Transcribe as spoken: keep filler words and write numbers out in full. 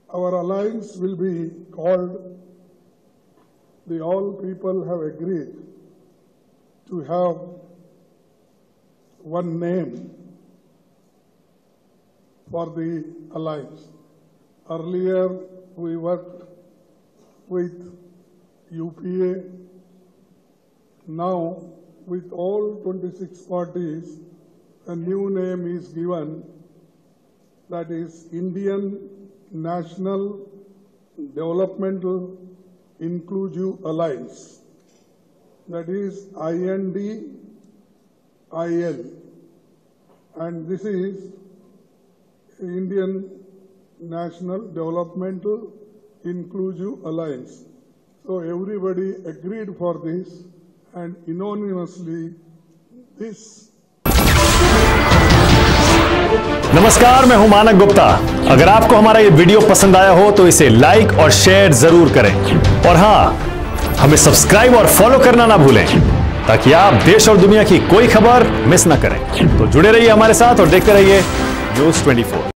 our alliance will be called, the all people have agreed to have one name for the alliance. Earlier, we worked with U P A. Now, with all twenty-six parties, a new name is given, that is Indian National Developmental Inclusive Alliance, that is I N D I L, and this is Indian National Developmental Inclusive Alliance. So everybody agreed for this, and unanimously this. नमस्कार, मैं हूं मानक गुप्ता। अगर आपको हमारा ये video पसंद आया हो तो इसे लाइक और शेयर जरूर करें, और हां, हमें सब्सक्राइब और फॉलो करना ना भूलें ताकि आप देश और दुनिया की कोई खबर मिस ना करें। तो जुड़े रहिए हमारे साथ और देखते रहिए न्यूज़ चौबीस।